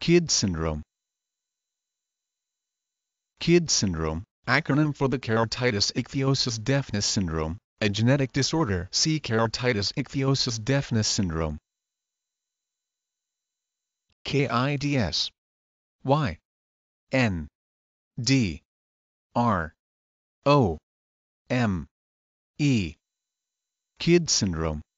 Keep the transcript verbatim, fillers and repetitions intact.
Kid syndrome. Kid syndrome, acronym for the Keratitis Ichthyosis-Deafness syndrome, a genetic disorder. See Keratitis Ichthyosis-Deafness syndrome. K I D S Y N D R O M E. Kid syndrome.